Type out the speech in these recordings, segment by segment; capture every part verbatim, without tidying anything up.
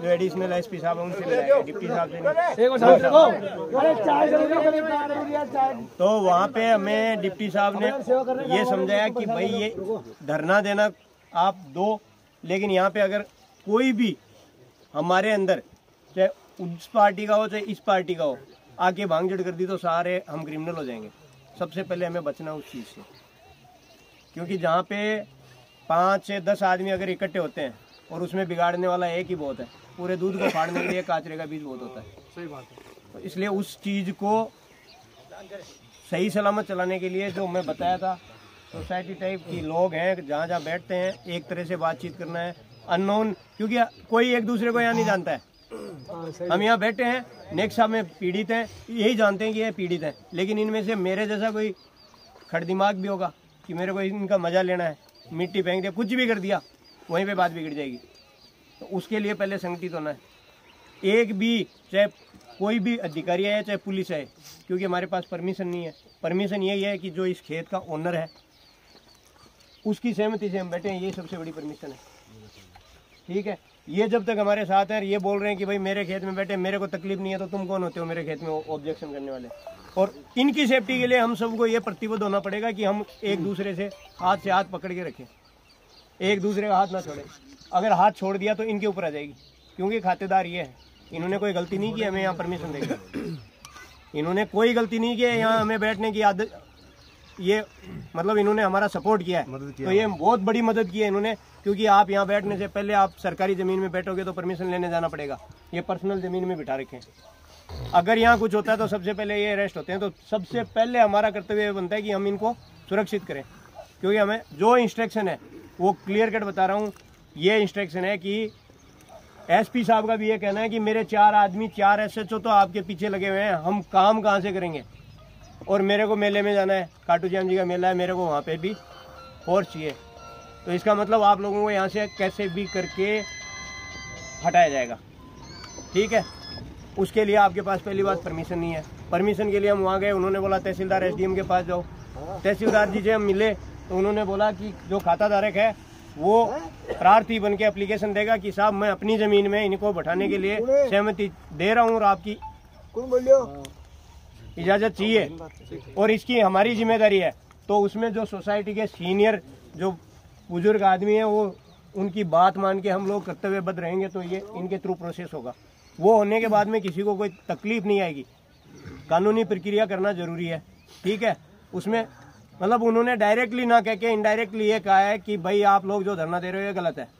जो additional SP साहब है उनसे ले जाएंगे, डिप्टी साहब से। तो वहाँ पे हमें डिप्टी साहब ने ये समझाया कि भाई ये धरना देना आप दो, लेकिन यहाँ पे अगर कोई भी हमारे अंदर चाहे उस पार्टी का हो चाहे इस पार्टी का हो आके भांगजड़ कर दी तो सारे हम क्रिमिनल हो जाएंगे। सबसे पहले हमें बचना उस चीज़ से, क्योंकि जहाँ पे पाँच से दस आदमी अगर इकट्ठे होते हैं और उसमें बिगाड़ने वाला एक ही बहुत है, पूरे दूध को फाड़ने के लिए काचरे का बीज बहुत होता है। सही बात है। तो इसलिए उस चीज़ को सही सलामत चलाने के लिए जो मैं बताया था, सोसाइटी टाइप की लोग हैं जहाँ जहाँ बैठते हैं एक तरह से बातचीत करना है, अननोन, क्योंकि कोई एक दूसरे को यहाँ नहीं जानता है। हम यहाँ बैठे हैं, नेक्स्ट साहब में पीड़ित हैं, यही जानते हैं कि ये पीड़ित हैं, लेकिन इनमें से मेरे जैसा कोई खड़ दिमाग भी होगा कि मेरे को इनका मजा लेना है, मिट्टी फेंक दिया, कुछ भी कर दिया, वहीं पे बात बिगड़ जाएगी। तो उसके लिए पहले संगठित होना है। एक भी, चाहे कोई भी अधिकारी है चाहे पुलिस है, क्योंकि हमारे पास परमिशन नहीं है। परमिशन यही है कि जो इस खेत का ओनर है उसकी सहमति से हम बैठे हैं, यही सबसे बड़ी परमिशन है। ठीक है, ये जब तक हमारे साथ हैं, ये बोल रहे हैं कि भाई मेरे खेत में बैठे, मेरे को तकलीफ नहीं है, तो तुम कौन होते हो मेरे खेत में ऑब्जेक्शन करने वाले। और इनकी सेफ्टी के लिए हम सबको ये प्रतिबद्ध होना पड़ेगा कि हम एक दूसरे से हाथ से हाथ पकड़ के रखें, एक दूसरे का हाथ ना छोड़े। अगर हाथ छोड़ दिया तो इनके ऊपर आ जाएगी, क्योंकि खातेदार ये है, इन्होंने कोई गलती नहीं की हमें यहाँ परमिशन देगा, इन्होंने कोई गलती नहीं की है यहाँ हमें बैठने की आदत, ये मतलब इन्होंने हमारा सपोर्ट किया है, तो ये बहुत बड़ी मदद की है इन्होंने। क्योंकि आप यहाँ बैठने से पहले आप सरकारी ज़मीन में बैठोगे तो परमिशन लेने जाना पड़ेगा, ये पर्सनल ज़मीन में बिठा रखे हैं। अगर यहाँ कुछ होता है तो सबसे पहले ये अरेस्ट होते हैं। तो सबसे पहले हमारा कर्तव्य बनता है कि हम इनको सुरक्षित करें, क्योंकि हमें जो इंस्ट्रक्शन है वो क्लियर कट बता रहा हूँ। ये इंस्ट्रक्शन है कि एसपी साहब का भी ये कहना है कि मेरे चार आदमी, चार एसएचओ तो आपके पीछे लगे हुए हैं, हम काम कहाँ से करेंगे। और मेरे को मेले में जाना है, खाटू श्याम जी का मेला है, मेरे को वहाँ पे भी फोर्स चाहिए। तो इसका मतलब आप लोगों को यहाँ से कैसे भी करके हटाया जाएगा। ठीक है, उसके लिए आपके पास पहली बात परमिशन नहीं है। परमिशन के लिए हम वहाँ गए, उन्होंने बोला तहसीलदार एसडीएम के पास जाओ। तहसीलदार जी से हम मिले तो उन्होंने बोला कि जो खाता धारक है वो प्रार्थी बन के एप्लीकेशन देगा कि साहब मैं अपनी ज़मीन में इनको बैठाने के लिए सहमति दे रहा हूँ और आपकी इजाज़त चाहिए और इसकी हमारी जिम्मेदारी है। तो उसमें जो सोसाइटी के सीनियर जो बुजुर्ग आदमी है वो उनकी बात मान के हम लोग कर्तव्यबद्ध रहेंगे तो ये इनके थ्रू प्रोसेस होगा। वो होने के बाद में किसी को कोई तकलीफ नहीं आएगी। कानूनी प्रक्रिया करना जरूरी है। ठीक है, उसमें मतलब उन्होंने डायरेक्टली ना कह के इनडायरेक्टली ये कहा है कि भाई आप लोग जो धरना दे रहे हो ये गलत है।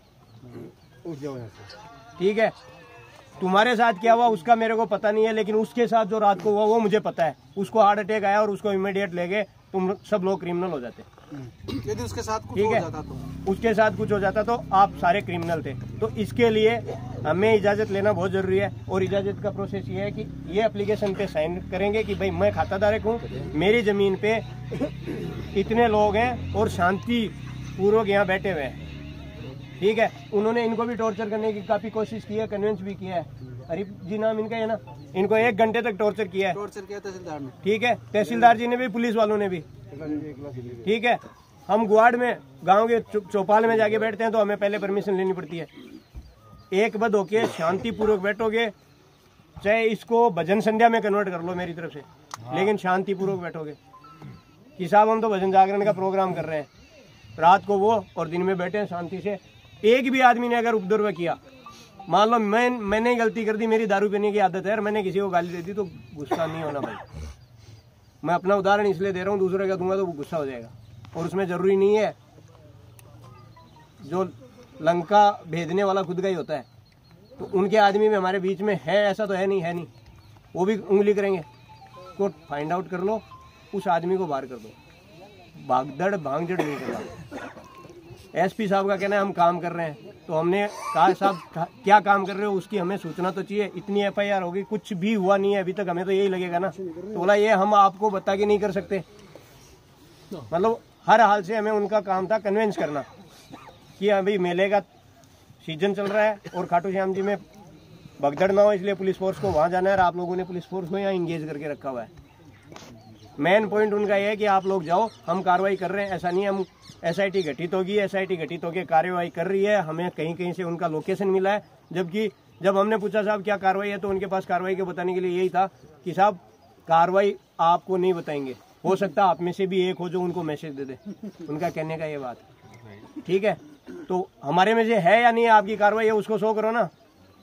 ठीक है, तुम्हारे साथ क्या हुआ उसका मेरे को पता नहीं है, लेकिन उसके साथ जो रात को हुआ वो मुझे पता है। उसको हार्ट अटैक आया और उसको इमीडिएट ले गए, तुम सब लोग क्रिमिनल हो जाते। यदि उसके साथ कुछ ठीक हो है, जाता तो उसके साथ कुछ हो जाता तो आप सारे क्रिमिनल थे। तो इसके लिए हमें इजाज़त लेना बहुत ज़रूरी है। और इजाज़त का प्रोसेस ये है कि ये एप्लीकेशन पे साइन करेंगे कि भाई मैं खाताधारक हूँ, मेरी ज़मीन पे इतने लोग हैं और शांति पूर्वक यहाँ बैठे हुए हैं। ठीक है, उन्होंने इनको भी टॉर्चर करने की काफ़ी कोशिश की है, कन्विंस भी किया है। अरिफ जी नाम इनका है ना, इनको एक घंटे तक टॉर्चर किया है। टॉर्चर किया तहसीलदार ने। ठीक है, तहसीलदार जी ने भी, पुलिस वालों ने भी। ठीक है, हम गुआड़ में गांव के चौपाल में जाके बैठते हैं तो हमें पहले परमिशन लेनी पड़ती है। एक बद होके शांतिपूर्वक बैठोगे, चाहे इसको भजन संध्या में कन्वर्ट कर लो मेरी तरफ से, लेकिन शांतिपूर्वक बैठोगे कि साहब हम तो भजन जागरण का प्रोग्राम कर रहे हैं, रात को वो और दिन में बैठे हैं शांति से। एक भी आदमी ने अगर उपद्रव किया, मान लो मैं मैंने गलती कर दी, मेरी दारू पीने की आदत है और मैंने किसी को गाली दे दी, तो गुस्सा नहीं होना भाई। मैं अपना उदाहरण इसलिए दे रहा हूँ, दूसरे का दूंगा तो वो गुस्सा हो जाएगा। और उसमें ज़रूरी नहीं है जो लंका भेजने वाला खुद का ही होता है, तो उनके आदमी में हमारे बीच में है, ऐसा तो है नहीं, है नहीं, वो भी उंगली करेंगे। तो फाइंड आउट कर लो, उस आदमी को बाहर कर दो, भागदड़ भांगजड़ नहीं करना। एसपी साहब का कहना है हम काम कर रहे हैं, तो हमने कहा साहब क्या काम कर रहे हो उसकी हमें सूचना तो चाहिए। इतनी एफआईआर होगी, कुछ भी हुआ नहीं है अभी तक, हमें तो यही लगेगा ना। तो बोला ये हम आपको बता के नहीं कर सकते। मतलब हर हाल से हमें उनका काम था कन्विंस करना कि अभी मेले का सीजन चल रहा है और खाटू श्याम जी में भगदड़ ना हो, इसलिए पुलिस फोर्स को वहाँ जाना है। और आप लोगों ने पुलिस फोर्स को यहाँ इंगेज करके रखा हुआ है। मेन पॉइंट उनका ये है कि आप लोग जाओ, हम कार्रवाई कर रहे हैं। ऐसा नहीं है हम एसआईटी गठित होगी, एसआईटी गठित होकर कार्यवाही कर रही है। हमें कहीं कहीं से उनका लोकेशन मिला है, जबकि जब हमने पूछा साहब क्या कार्रवाई है तो उनके पास कार्रवाई को बताने के लिए यही था कि साहब कार्रवाई आपको नहीं बताएंगे, हो सकता है आप में से भी एक हो जो उनको मैसेज दे दे। उनका कहने का ये बात, ठीक है। तो हमारे में से है या नहीं है आपकी कार्रवाई है, उसको शो करो ना।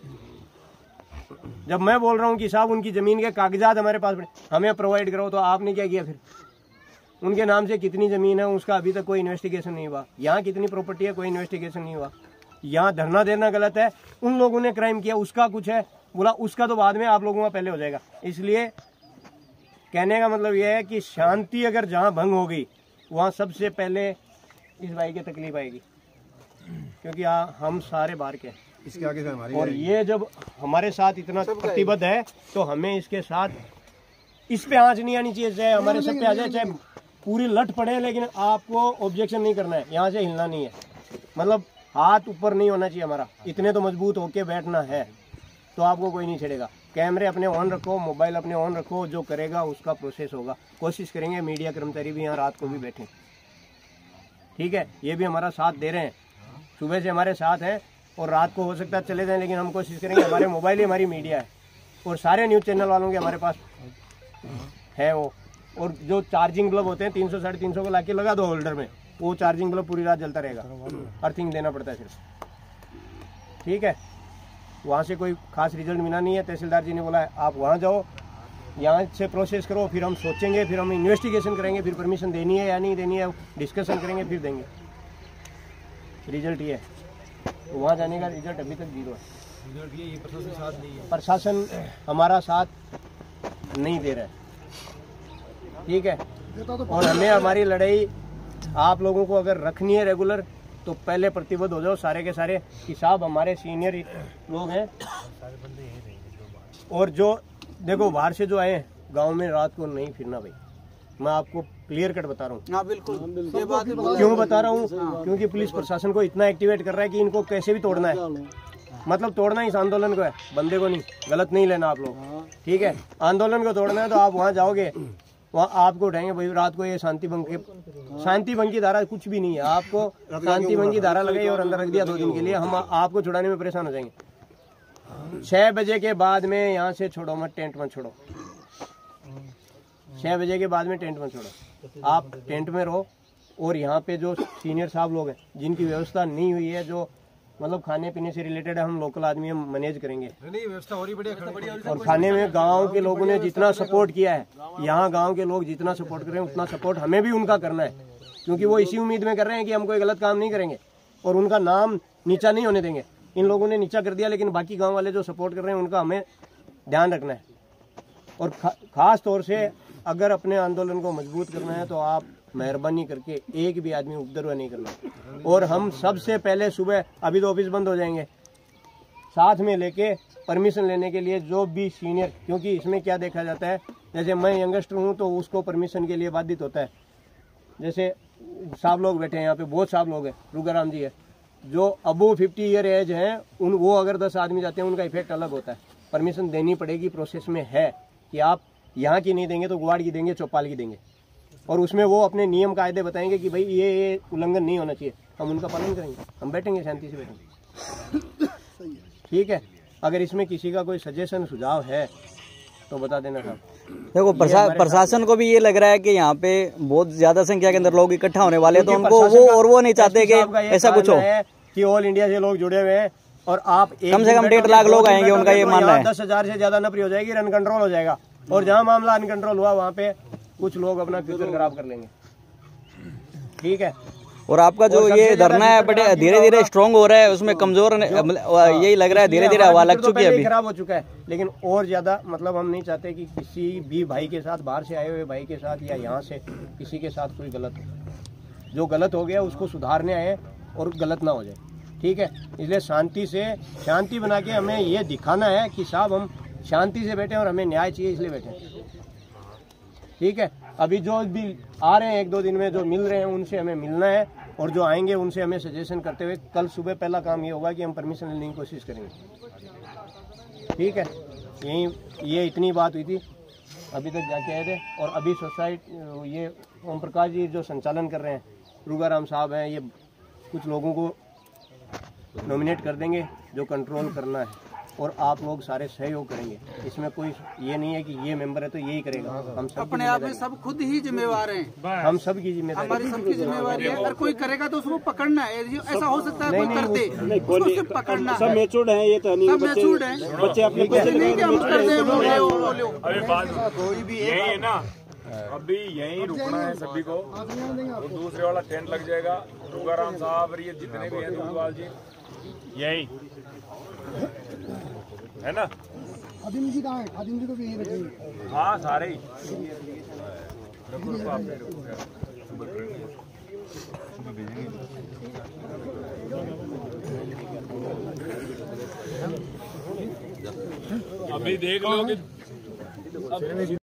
जब मैं बोल रहा हूँ कि साहब उनकी जमीन के कागजात हमारे पास हमें प्रोवाइड करो, तो आपने क्या किया फिर? उनके नाम से कितनी जमीन है उसका अभी तक कोई इन्वेस्टिगेशन नहीं हुआ। यहाँ कितनी प्रॉपर्टी है, कोई इन्वेस्टिगेशन नहीं हुआ। यहाँ धरना देना गलत है, उन लोगों ने क्राइम किया उसका कुछ है, बोला उसका तो बाद में, आप लोगों का पहले हो जाएगा। इसलिए कहने का मतलब यह है कि शांति अगर जहाँ भंग होगी वहाँ सबसे पहले इस भाई की तकलीफ आएगी, क्योंकि आ, हम सारे बाहर के हैं। इसके आगे से हमारी और ये जब हमारे साथ इतना प्रतिबद्ध है तो हमें इसके साथ इस पे आंच नहीं आनी चाहिए। चाहे हमारे सब पे आ जाए, चाहे पूरी लट पड़े, लेकिन आपको ऑब्जेक्शन नहीं करना है, यहाँ से हिलना नहीं है। मतलब हाथ ऊपर नहीं होना चाहिए हमारा, इतने तो मजबूत होके बैठना है, तो आपको कोई नहीं छेड़ेगा। कैमरे अपने ऑन रखो, मोबाइल अपने ऑन रखो, जो करेगा उसका प्रोसेस होगा। कोशिश करेंगे मीडिया कर्मचारी भी यहाँ रात को भी बैठे, ठीक है। ये भी हमारा साथ दे रहे हैं, सुबह से हमारे साथ हैं और रात को हो सकता है चले जाएं, लेकिन हम कोशिश करेंगे। हमारे मोबाइल ही हमारी मीडिया है और सारे न्यूज़ चैनल वालों के हमारे पास है वो। और जो चार्जिंग बल्ब होते हैं तीन सौ साढ़े तीन सौ को ला के लगा दो होल्डर में, वो चार्जिंग बल्ब पूरी रात जलता रहेगा, अर्थिंग देना पड़ता है सिर्फ, ठीक है। वहाँ से कोई खास रिजल्ट मिला नहीं है। तहसीलदार जी ने बोला है आप वहाँ जाओ, यहाँ से प्रोसेस करो, फिर हम सोचेंगे, फिर हम इन्वेस्टिगेशन करेंगे, फिर परमिशन देनी है या नहीं देनी है डिस्कशन करेंगे, फिर देंगे। रिजल्ट ये है, तो वहाँ जाने का रिजल्ट अभी तक जीरो है। प्रशासन हमारा साथ नहीं दे रहा है, ठीक है। और हमें हमारी लड़ाई आप लोगों को अगर रखनी है रेगुलर, तो पहले प्रतिबद्ध हो जाओ सारे के सारे कि साहब हमारे सीनियर लोग हैं। और जो देखो बाहर से जो आए हैं, गांव में रात को नहीं फिरना भाई, मैं आपको क्लियर कट बता रहा हूँ। हाँ बिल्कुल, ये बात क्यों बता रहा हूँ? क्योंकि पुलिस प्रशासन को इतना एक्टिवेट कर रहा है कि इनको कैसे भी तोड़ना है। मतलब तोड़ना इस आंदोलन को है, बंदे को नहीं। गलत नहीं लेना आप लोग, ठीक है। आंदोलन को तोड़ना है तो आप वहाँ जाओगे, वहाँ आपको उठाएंगे भाई रात को, ये शांति भंग के शांति भंग की धारा कुछ भी नहीं है। आपको शांति भंग की धारा लगाई और अंदर रख दिया दो दिन के लिए, हम आपको छुड़ाने में परेशान हो जाएंगे। छह बजे के बाद में यहाँ से छोड़ो मत, टेंट मत छोड़ो। छह बजे के बाद में टेंट मत छोड़ो, आप टेंट में रहो। और यहाँ पे जो सीनियर साहब लोग हैं जिनकी व्यवस्था नहीं हुई है, जो मतलब खाने पीने से रिलेटेड है, हम लोकल आदमी हम मैनेज करेंगे। नहीं व्यवस्था हो रही बढ़िया। और खाने में गांव के लोगों ने जितना सपोर्ट किया है, यहाँ गांव के लोग जितना सपोर्ट कर रहे हैं उतना सपोर्ट हमें भी उनका करना है, क्योंकि वो इसी उम्मीद में कर रहे हैं कि हम कोई गलत काम नहीं करेंगे और उनका नाम नीचा नहीं होने देंगे। इन लोगों ने नीचा कर दिया, लेकिन बाकी गाँव वाले जो सपोर्ट कर रहे हैं उनका हमें ध्यान रखना है। और खा, खास तौर से अगर अपने आंदोलन को मजबूत करना है तो आप मेहरबानी करके एक भी आदमी उपद्रव नहीं करना। और हम सबसे पहले सुबह, अभी तो ऑफिस बंद हो जाएंगे, साथ में लेके परमिशन लेने के लिए जो भी सीनियर, क्योंकि इसमें क्या देखा जाता है, जैसे मैं यंगस्टर हूँ तो उसको परमिशन के लिए बाधित होता है। जैसे साहब लोग बैठे हैं यहाँ पे, बहुत साहब लोग हैं, रुगाराम जी है, जो अबो फिफ्टी ईयर एज हैं, उन वो अगर दस आदमी जाते हैं उनका इफेक्ट अलग होता है। परमिशन देनी पड़ेगी, प्रोसेस में है कि आप यहाँ की नहीं देंगे तो गुवाड़ की देंगे, चौपाल की देंगे। और उसमें वो अपने नियम कायदे बताएंगे कि भाई ये ये उल्लंघन नहीं होना चाहिए, हम उनका पालन करेंगे, हम बैठेंगे शांति से बैठेंगे, ठीक है। अगर इसमें किसी का कोई सजेशन सुझाव है तो बता देना साहब। देखो प्रशासन को भी ये लग रहा है कि यहाँ पे बहुत ज्यादा संख्या के अंदर लोग इकट्ठा होने वाले, तो उनको वो और वो नहीं चाहते कि ऐसा कुछ हो कि ऑल इंडिया से लोग जुड़े हुए हैं और आप कम से कम डेढ़ लाख लोग आएंगे, उनका ये मानना है। दस हजार से ज्यादा नफरी हो जाएगी, रन कंट्रोल हो जाएगा। और जहाँ मामला अनकंट्रोल हुआ वहाँ पे कुछ लोग अपना फ्यूचर खराब कर लेंगे, ठीक है। और आपका जो ये धरना है बड़े धीरे धीरे स्ट्रॉन्ग हो रहा है, उसमें कमजोर यही लग रहा है, धीरे धीरे हवा लग चुकी है, अभी खराब हो चुका है। लेकिन और ज्यादा मतलब हम नहीं चाहते कि किसी भी भाई के साथ, बाहर से आए हुए भाई के साथ या यहाँ से किसी के साथ कोई गलत हो। जो गलत हो गया उसको सुधारने आए और गलत ना हो जाए, ठीक है। इसलिए शांति से, शांति बना के हमें ये दिखाना है कि साहब हम शांति से बैठे और हमें न्याय चाहिए, इसलिए बैठे, ठीक है। अभी जो भी आ रहे हैं एक दो दिन में जो मिल रहे हैं उनसे हमें मिलना है, और जो आएंगे उनसे हमें सजेशन करते हुए कल सुबह पहला काम ये होगा कि हम परमिशन लेने की कोशिश करेंगे, ठीक है। यही ये इतनी बात हुई थी, अभी तक जाके आए थे। और अभी सोसाइटी ये ओम प्रकाश जी जो संचालन कर रहे हैं, रुगाराम साहब हैं, ये कुछ लोगों को नॉमिनेट कर देंगे जो कंट्रोल करना है, और आप लोग सारे सहयोग करेंगे। इसमें कोई ये नहीं है कि ये मेंबर है तो यही करेगा। हम सब अपने आप में सब खुद ही जिम्मेवार हैं। हम सब की जिम्मेदारी, हमारी सबकी जिम्मेवारी है। अगर कोई करेगा तो उसको पकड़ना है। ऐसा हो सकता है कोई कर दे, उसको सिर्फ पकड़ना है। सब मैच्योर्ड हैं, ये तो नहीं सब मैच्योर्ड हैं, बच्चे अपने नहीं कि हम कर दे वो ले वो ले। अरे बात कोई भी यही है ना, अभी यहीं रुकना है सभी को, तो दूसरे वाला टेंट लग जाएगा। रुगाराम साहब और ये जितने भी हैं दूधवाल जी यही है ना। खादिम जी कहाँ है? खादिम जी को भी यही रखेंगे। हाँ सारे ही अभी देख लो कि